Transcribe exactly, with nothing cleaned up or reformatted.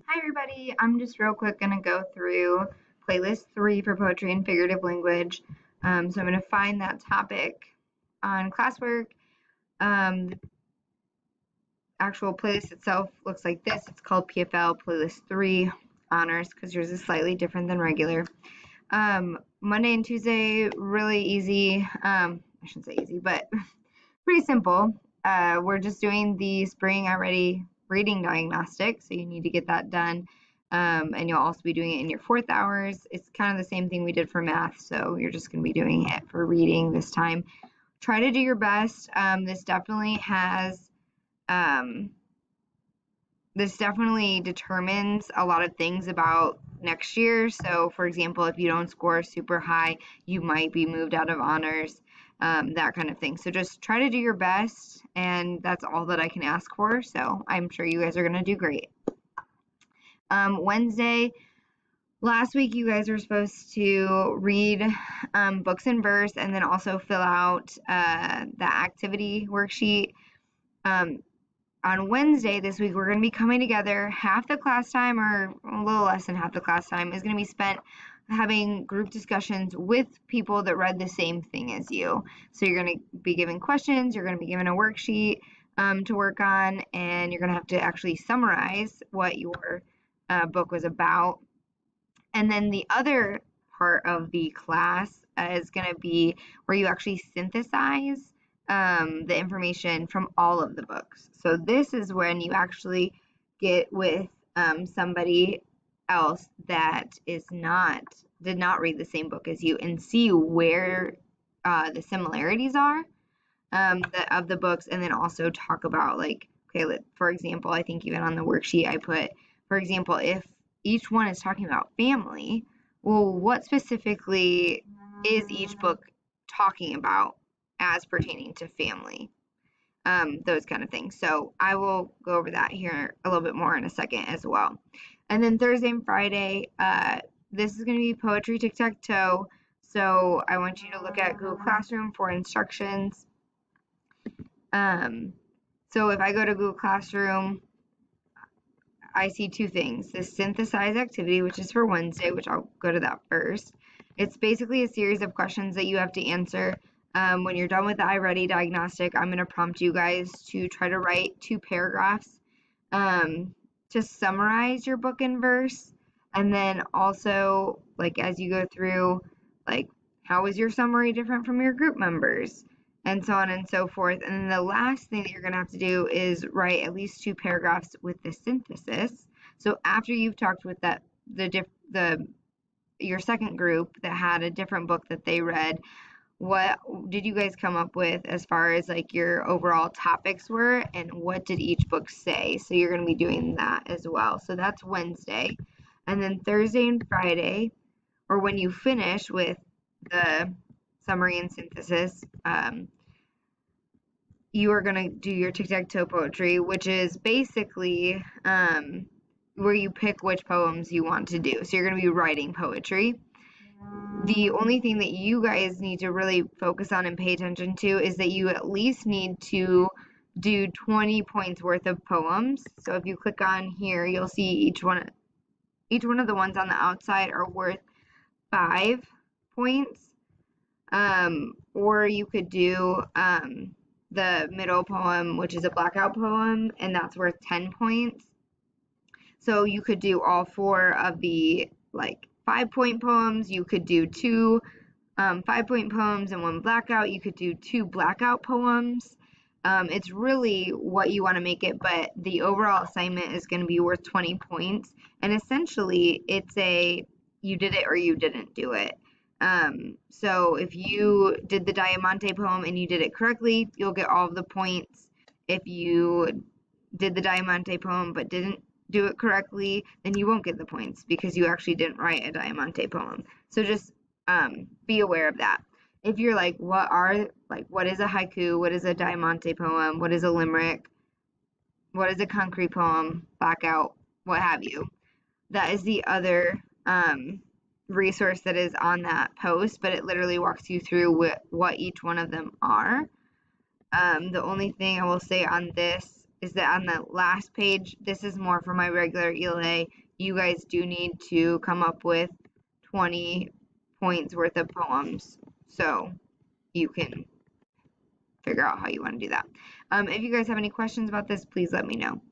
Hi everybody, I'm just real quick going to go through playlist three for poetry and figurative language. Um, so I'm going to find that topic on classwork. Um, the actual playlist itself looks like this. It's called P F L Playlist three Honors because yours is slightly different than regular. Um, Monday and Tuesday, really easy. Um, I shouldn't say easy, but pretty simple. Uh, we're just doing the Spring Already reading diagnostic, so you need to get that done. Um, and you'll also be doing it in your fourth hours. It's kind of the same thing we did for math, so you're just going to be doing it for reading this time. Try to do your best. Um, this definitely has, um, this definitely determines a lot of things about next year. So, for example, if you don't score super high, you might be moved out of honors, um, that kind of thing. So just try to do your best, and that's all that I can ask for. So I'm sure you guys are going to do great. Um, Wednesday, last week you guys were supposed to read um, books in verse and then also fill out uh, the activity worksheet. Um, on Wednesday this week, we're going to be coming together. Half the class time, or a little less than half the class time, is going to be spent having group discussions with people that read the same thing as you. So you're going to be given questions, you're going to be given a worksheet um, to work on, and you're going to have to actually summarize what your uh, book was about. And then the other part of the class uh, is going to be where you actually synthesize um, the information from all of the books. So this is when you actually get with um, somebody else that is not, did not read the same book as you and see where uh, the similarities are um, the, of the books, and then also talk about, like, okay, let, for example, I think even on the worksheet I put, for example, if each one is talking about family, well, what specifically is each book talking about as pertaining to family? Um, those kind of things. So I will go over that here a little bit more in a second as well. And then Thursday and Friday, uh, this is going to be poetry tic-tac-toe. So I want you to look at Google Classroom for instructions. Um, so if I go to Google Classroom, I see two things. This synthesize activity, which is for Wednesday, which I'll go to that first. It's basically a series of questions that you have to answer. Um, when you're done with the iReady diagnostic, I'm going to prompt you guys to try to write two paragraphs um, to summarize your book in verse. And then also, like, as you go through, like, how is your summary different from your group members? And so on and so forth. And then the last thing that you're going to have to do is write at least two paragraphs with the synthesis. So after you've talked with that, the diff, the your second group that had a different book that they read, what did you guys come up with as far as like your overall topics were, and what did each book say? So you're going to be doing that as well. So that's Wednesday. And then Thursday and Friday, or when you finish with the summary and synthesis, um, you are going to do your tic-tac-toe poetry, which is basically um, where you pick which poems you want to do. So you're going to be writing poetry. The only thing that you guys need to really focus on and pay attention to is that you at least need to do twenty points worth of poems. So if you click on here, you'll see each one each one of the ones on the outside are worth five points. Um, or you could do um, the middle poem, which is a blackout poem, and that's worth ten points. So you could do all four of the like five point poems. You could do two um, five point poems and one blackout. You could do two blackout poems. Um, it's really what you want to make it, but the overall assignment is going to be worth twenty points. And essentially, it's a you did it or you didn't do it. Um, so if you did the Diamante poem and you did it correctly, you'll get all of the points. If you did the Diamante poem but didn't do it correctly, then you won't get the points because you actually didn't write a Diamante poem. So just um, be aware of that. If you're like, what are, like, what is a haiku? What is a Diamante poem? What is a limerick? What is a concrete poem? Blackout, what have you? That is the other um, resource that is on that post, but it literally walks you through what, what each one of them are. Um, the only thing I will say on this is that on the last page, this is more for my regular E L A. You guys do need to come up with twenty points worth of poems. So you can figure out how you want to do that. Um, if you guys have any questions about this, please let me know.